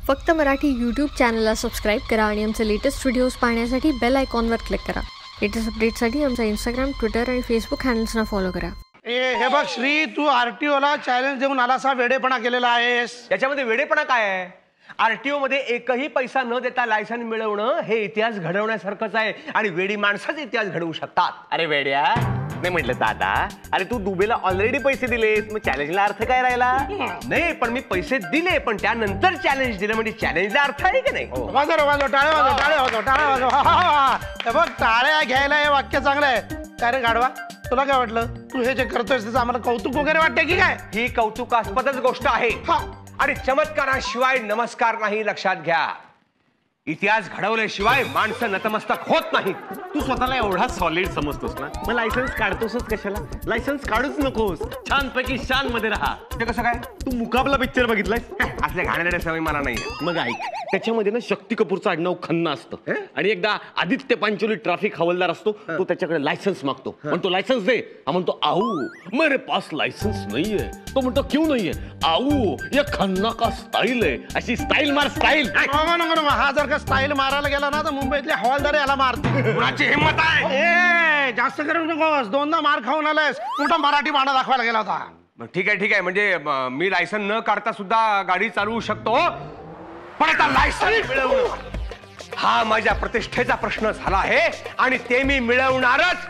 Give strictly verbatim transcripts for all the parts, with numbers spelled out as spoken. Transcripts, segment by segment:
फक्त मराठी यूट्यूब चॅनलला सबस्क्राईब करा आणि आमचे लेटेस्ट व्हिडिओज पाहण्यासाठी बेल आयकॉनवर क्लिक करा. लेटेस्ट अपडेट्ससाठी आमचा इंस्टाग्राम, ट्विटर आणि फेसबुक हँडल्सना फॉलो करा. ए हे बघ श्री, तू आरटीओला चॅलेंज देऊन आलासा वेडेपणा केलेला आहेस. याच्यामध्ये वेडेपणा काय आहे? आरटीओ मध्ये एकही पैसा न देता लायसन मिळवणं हे इतिहास घडवण्यासारखंच आहे आणि वेडी माणसंच इतिहास घडवू शकतात. अरे वेड्या, नाही म्हटलं दादा, अरे तू दुबेला ऑलरेडी पैसे दिलेस, मग चॅलेंजला अर्थ काय राहिला? नाही, पण मी पैसे दिले, पण त्यानंतर चॅलेंज दिलं म्हणजे चॅलेंजला अर्थ आहे की नाही? वाजव वाजव टाळे वाजव टाळे वाजव टाळे वाजव. हे बघ, टाळ्या घ्यायला हे वाक्य चांगलं आहे. काय रे गाढवा, तुला काय वाटलं? तू हे जे करतोयस त्याचं आम्हाला कौतुक वगैरे वाटतंय की काय? ही कौतुकास्पदच गोष्ट आहे आणि चमत्काराशिवाय नमस्कार नाही, लक्षात घ्या. इतिहास घडवल्याशिवाय माणसं नतमस्तक होत नाहीत. तू स्वतःला एवढा सॉलिड समजतोस ना, मग लायसन्स काढतोसच कशाला? लायसन्स काढूच नकोस, छानपैकी शान मध्ये राहा. ते कसं काय? तू मुकाबला पिक्चर बघितलाय? असल्या घाणेरड्या सवय मला नाही. मग ऐक, त्याच्यामध्ये ना शक्ती कपूरचं आडनाव खन्ना असतं आणि एकदा आदित्य पांचोली ट्रॅफिक हवालदार असतो, तो त्याच्याकडे लायसन्स मागतो. पण तो लायसन्स दे, हा म्हणतो आऊ मेरे पास लायसन्स नाहीये. तो म्हणतो क्यों नाहीये? आऊ ये खन्ना का स्टाईल आहे. अशी स्टाईल मार, स्टाईल. हा जर का स्टाईल मारायला गेला ना तर मुंबईतले हवालदार याला मारते. कुणाची हिंमत आहे? ए जास्त करू नकोस, दोनदा मार खाऊन आलायस. मोठा मराठी भांडा दाखवायला गेला होता. ठीक आहे ठीक आहे, म्हणजे मी लायसन न काढता सुद्धा गाडी चालवू शकतो, पण आता लायसन मिळवणं हा माझ्या प्रतिष्ठेचा प्रश्न झाला आहे आणि ते मी मिळवणारच.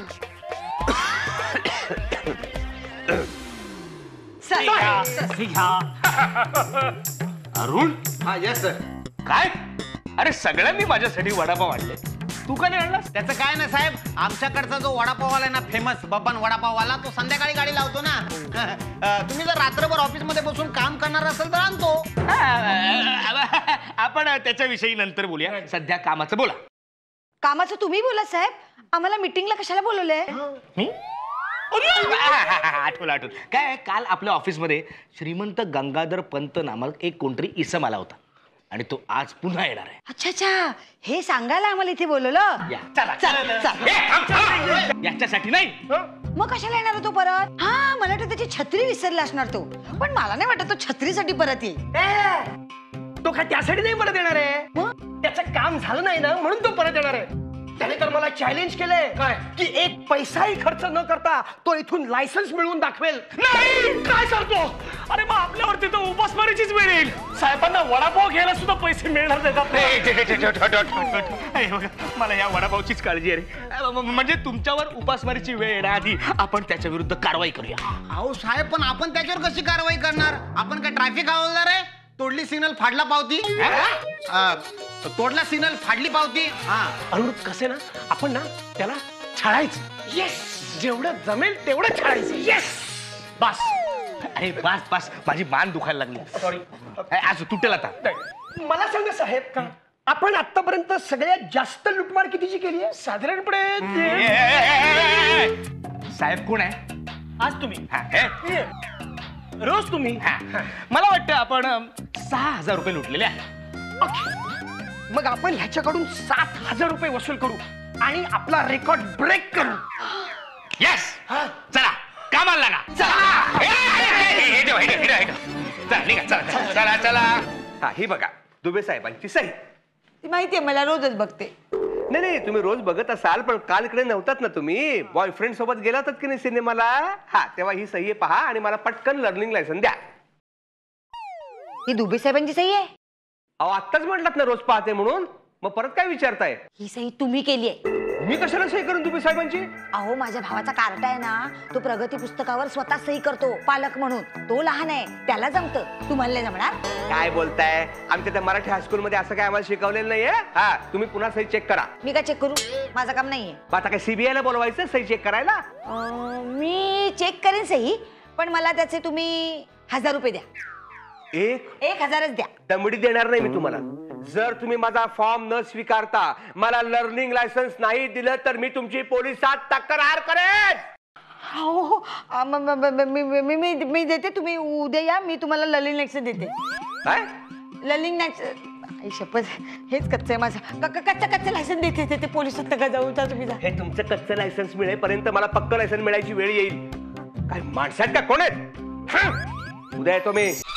अरुण, हा यस सर. काय? अरे सगळ्यांनी माझ्यासाठी वडापाव आणले, तू का नाही आणलास? त्याचं काय ना साहेब, आमच्याकडचा जो वडापाववाला आहे ना, फेमस बबन वडापाववाला, तो संध्याकाळी गाडी लावतो ना. तुम्ही जर रात्रभर ऑफिस मध्ये बसून काम करणार असेल तर आणतो. आपण त्याच्याविषयी नंतर बोलूया, सध्या कामाचं बोला. कामाचं तुम्ही बोला साहेब, आम्हाला मीटिंगला कशाला बोलवलंय? आठवलं आठवलं काय, काल आपल्या ऑफिसमध्ये श्रीमंत गंगाधर पंत नामक एक कोणतरी इसम आला होता आणि तो आज पुन्हा येणार आहे. अच्छा अच्छा, हे सांगायला आम्हाला इथे बोलवलं. चला चला, याच्यासाठी नाही. मग कशाला येणार तो परत? हा, मला वाटतं त्याची छत्री विसरला असणार तो, पण मला नाही वाटत तो छत्रीसाठी परत येईल. तो काय त्यासाठी नाही परत येणार आहे? त्याचं काम झालं नाही ना म्हणून तो परत येणार आहे. त्याने तर मला चॅलेंज केलंय काय की एक पैसाही खर्च न करता तो इथून लायसन्स मिळवून दाखवेल. नाही, काय सांगतो? अरे मग आपल्यावरती तर उपासमारीचीच वेळ येईल. साहेबांना वडापाव घ्यायला सुद्धा पैसे मिळणार देतात. मला या वडापावचीच काळजी आहे. म्हणजे तुमच्यावर उपासमारीची वेळ येण्याआधी आपण त्याच्या विरुद्ध कारवाई करूया. अहो साहेब, पण आपण त्याच्यावर कशी कारवाई करणार? आपण काय ट्रॅफिक हवालदार आहे? तोडली सिग्नल फाडला पावती, तोडला सिग्नल फाडली पावती. हा अरुण, कसं ना, आपण ना त्याला छळायचं. येस, जेवढं जमेल तेवढं छळायचं. येस, बस. अरे बस बस, माझी मान दुखायला लागली. सॉरी, आज तुटेल आता. मला सांगा साहेब, का आपण आतापर्यंत सगळ्यात जास्त लुटमार कितीची केली आहे? साधारणपणे साहेब कोण आहे? आज तुम्ही, रोज तुम्ही. मला वाटतं आपण सहा हजार रुपये लुटलेले आहे. मग आपण ह्याच्याकडून सात हजार रुपये वसूल करू आणि आपला रेकॉर्ड ब्रेक करू. यस, चला कामाला लागा. चला चला. हा, ही बघा दुबे साहेबांची सही. ती माहितीये मला, रोजच बघते. नाही नाही, तुम्ही रोज बघत असाल, पण काल इकडे नव्हतात ना तुम्ही, बॉयफ्रेंड सोबत गेलातच की नाही सिनेमाला? हा, तेव्हा ही सही पहा आणि मला पटकन लर्निंग लायसन द्या. ही दुबे साहेबांची सही आहे? अहो, आत्ताच म्हटलात ना रोज पाहते म्हणून, मग परत काय विचारताय? ही सही तुम्ही केली आहे. मी कशाला सही करून दुबे साहेबांची? अहो, माझ्या भावाचा कार्ट आहे ना, तो प्रगती पुस्तकावर स्वतः सही करतो पालक म्हणून. तो लहान आहे, त्याला जमतं, तुम्हाला नाही जमणार. काय बोलताय? आमच्या त्या मराठी हायस्कूल मध्ये असं काय आम्हाला शिकवलेलं नाहीये. हा, तुम्ही पुन्हा सही चेक करा. मी काय चेक करू? माझं काम नाहीये. आता काय सीबीआय ला बोलवायचं सही चेक करायला? मी चेक करेन सही, पण मला त्याचे तुम्ही हजार रुपये द्या. एक एक हजारच द्या. दमडी देणार नाही मी तुम्हाला. जर तुम्ही माझा फॉर्म न स्वीकारता मला लर्निंग लायसन्स नाही दिलं तर मी तुमची पोलिसात तक्रार करेन. हो, मी देते, तुम्ही उद्या या, मी तुम्हाला लर्निंग लायसन्स देते. काय लर्निंग लायसन्स? शपथ, हेच कच्चं आहे माझं. कच्चं कच्चं लायसन्स देते ते पोलिसात नका जाऊ. तुम्ही जा. हे तुमचं कच्चं लायसन्स मिळेपर्यंत मला पक्क लायसन्स मिळायची वेळ येईल. काय माणसात का कोण आहेत? उद्या येतो मी.